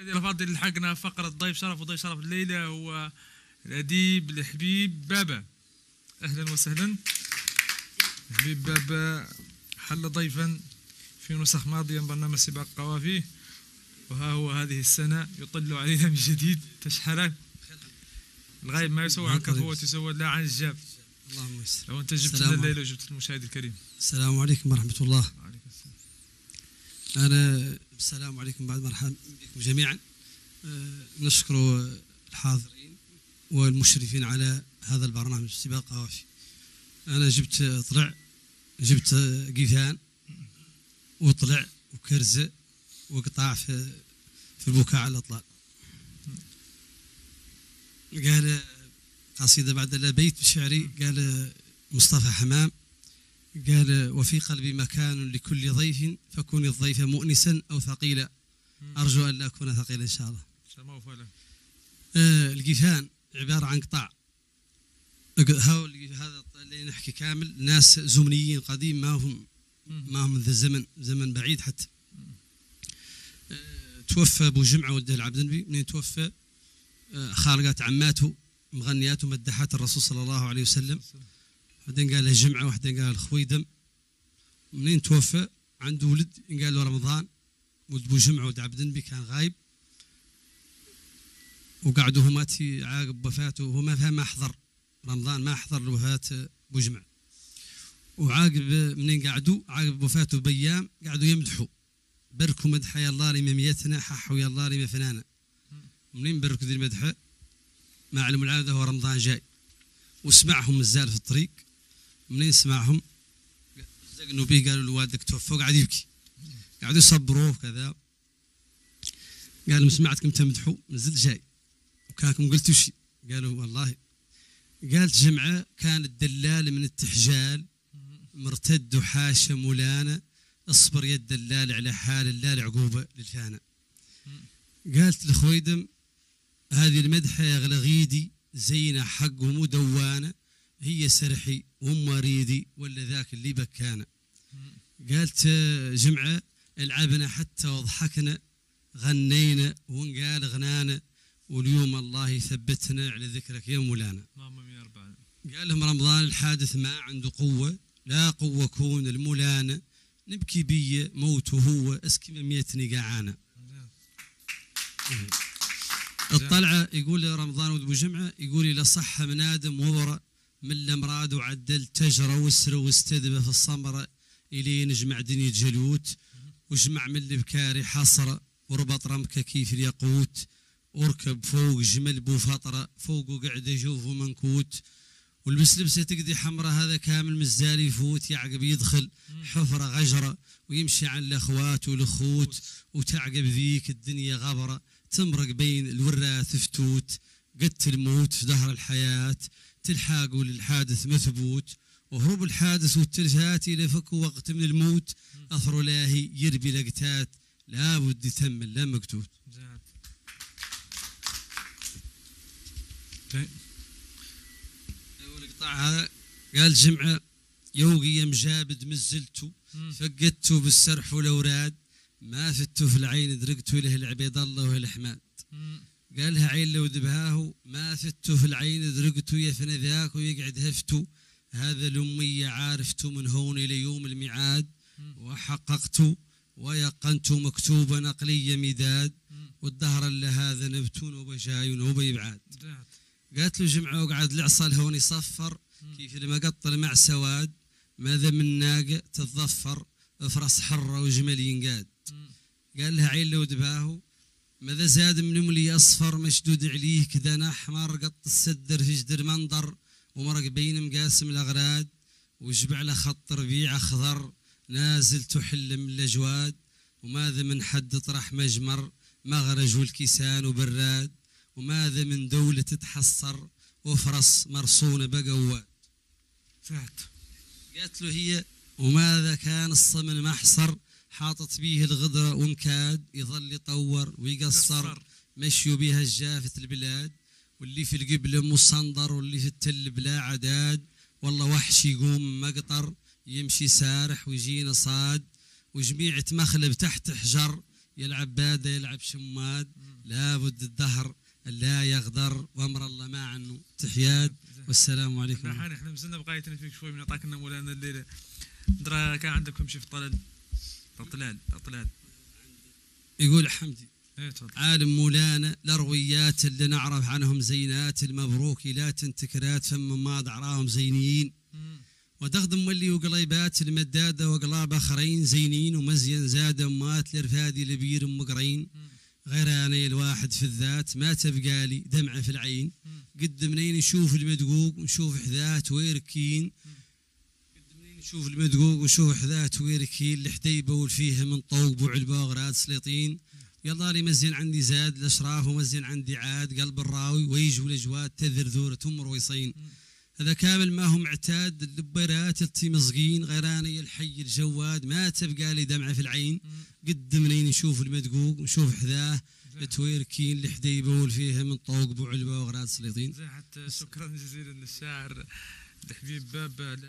مشاهدينا الافاضل لحقنا فقره ضيف شرف، وضيف شرف الليله هو الاديب الحبيب بابا. اهلا وسهلا. الحبيب بابا حل ضيفا في نسخ ماضيه من برنامج سباق قوافي، وها هو هذه السنه يطل علينا من جديد تشحره. الغايب ما يسوى عن الكفوة يسوى لا عن الجاب. اللهم يسر. لو انت جبت لنا الليله وجبت المشاهد الكريم. السلام عليكم ورحمه الله. وعليكم السلام. السلام عليكم بعد مرحبا بكم جميعا. نشكر الحاضرين والمشرفين على هذا البرنامج سباق قوافي. انا جبت قيثان وطلع وكرزه وقطاع في البكاء على الاطلال. قال قصيدة بعد البيت شعري، قال مصطفى حمام، قال وفي قلبي مكان لكل ضيف فكوني الضيف مؤنسا أو ثقيلا. أرجو أن لا أكون ثقيلا إن شاء الله. القيثان عبارة عن قطاع. هذا اللي نحكي كامل ناس زمنيين قديم، ما هم من ذا الزمن، زمن بعيد حتى. توفى أبو جمعة ولده العبدنبي. منين توفى؟ خالقات عماته مغنيات ومدحات الرسول صلى الله عليه وسلم. بعدين قال جمعة، وحدين قال خويدم. منين توفى؟ عنده ولد قال له رمضان، ولد ابو جمعة ولد عبدنبي كان غايب، وقعدوا هما عاقب وفاته، وهما ما حضر رمضان، ما حضر وفاة ابو جمعة. وعاقب منين قعدوا؟ عاقب وفاته بأيام قعدوا يمدحوا، بركوا مدحة يا الله لما ميتنا، ححوا يا الله لما فنانا. منين بركوا ذي المدحة؟ ما علموا العادة هو رمضان جاي، وسمعهم الزال في الطريق. منين سمعهم؟ زقنوا به، قالوا له والدك توفى، وقعد يبكي، قعدوا يصبروه كذا. قالوا سمعتكم تمدحوا، نزلت جاي وكانكم قلتوا شيء. قالوا والله. قالت جمعة كان الدلال من التحجال مرتد وحاشا مولانا، اصبر يا الدلال على حال الله العقوبة للفانا. قالت لخويدم هذه المدحة يا غلغيدي زينة حق ومدوانة، هي سرحي ومريدي ولا ذاك اللي بكانا. قالت جمعة العبنا حتى وضحكنا، غنينا ونقال غنانا، واليوم الله يثبتنا على ذكرك يا مولانا. قال لهم رمضان الحادث ما عنده قوة، لا قوة كون المولانا، نبكي بي موته هو اسكي ميتني قاعانا. الطلعة يقول رمضان ولد ابو جمعة، يقول إلى صح من آدم وبرأ، من الأمراض وعدل تجرى وسر واستدبى في الصمرة، إلي نجمع دنيا جلوت، وجمع من البكاري حصرة، وربط رمكة كيف الياقوت، وركب فوق جمل بو فطرة، فوقه قعد يشوف منكوت، والبس لبسه تقدي حمرة، هذا كامل مزال يفوت، يعقب يدخل حفرة غجرة، ويمشي عن الأخوات والأخوت، وتعقب ذيك الدنيا غبرة، تمرق بين الوراث فتوت، قد الموت في ظهر الحياة، تلحاقوا للحادث مثبوت، وهروب الحادث والتلفات إلى فك وقت من الموت، أثر لاهي يربي لقتات، لابد يتمل لا مقتوت. القطاع هذا قال جمعة يوقي يم جابد مزلتو، فقدتو بالسرح والأوراد، ما فتو في العين درقتو له العبيد الله والحماد. قالها عين لو ذبهاه، ما فتو في العين درقتو يفنى ذاك ويقعد هفتو، هذا الأمية عارفتو من هون إلى يوم الميعاد، وحققتو ويقنتو مكتوبا نقلية مداد، والدهر اللي هذا نبتون وبجايون وبيبعاد. قالت له جمعة وقعد العصا هون يصفر، كيف المقطل مع سواد، ماذا من ناقة تتظفر، افرس حرة وجمل ينقاد. قال لها عين لو دباهو، ماذا زاد من ملي أصفر مشدود عليه كذا أحمر، قط السدر في جدر منظر، ومرق بين مقاسم الأغراد، وجبع له خط ربيع أخضر، نازل تحل من الأجواد، وماذا من حد طرح مجمر، مغرج والكيسان وبراد، وماذا من دولة تتحصر، وفرس مرصونة بقوات. قالت له هي وماذا كان الصمن محصر، حاطط بيه الغدرة ومكاد، يظل يطور ويقصر، مشيوا بها الجافة البلاد، واللي في القبلة مصندر، واللي في التل بلا عداد، والله وحش يقوم مقطر، يمشي سارح ويجينا صاد، وجميعة مخلب تحت حجر، يلعب بادة يلعب شماد، لابد الدهر لا يغدر وامر الله ما عنه. تحيات والسلام عليكم. احنا مازلنا بقايتنا فيك شوي من عطاك لنا مولانا الليله. درا كان عندكم شي في طلال يقول حمدي ايه تفضل. عالم مولانا الأرويات اللي نعرف عنهم زينات المبروك لا تنتكرات فم ما دعراهم زينين ودخدم مولي وقليبات المدادة وقلاب آخرين زينين ومزين زاد أمات الإرفادي لبير مقرين غير أنا الواحد في الذات ما تبقى لي دمعة في العين قد منين نشوف المدقوق ونشوف حذات ويركين نشوف المدقوق ونشوف حذات ويركين الحديبة والفيها من طوق بوعلبة وغراد سليطين يلا لي مزين عندي زاد الأشراف ومزين عندي عاد قلب الراوي ويجوا الأجواد تذرذور تمر ويصين هذا كامل ما هم معتاد اللبيرات التمزقين غيراني الحي الجواد ما تبقى لي دمعة في العين قد منين نشوف المدقوق ونشوف حذاه التويركين الحديبة والفيها من طوق بوعلبة وغراد سليطين. حتى شكرا جزيلا للشاعر الحبيب بابا.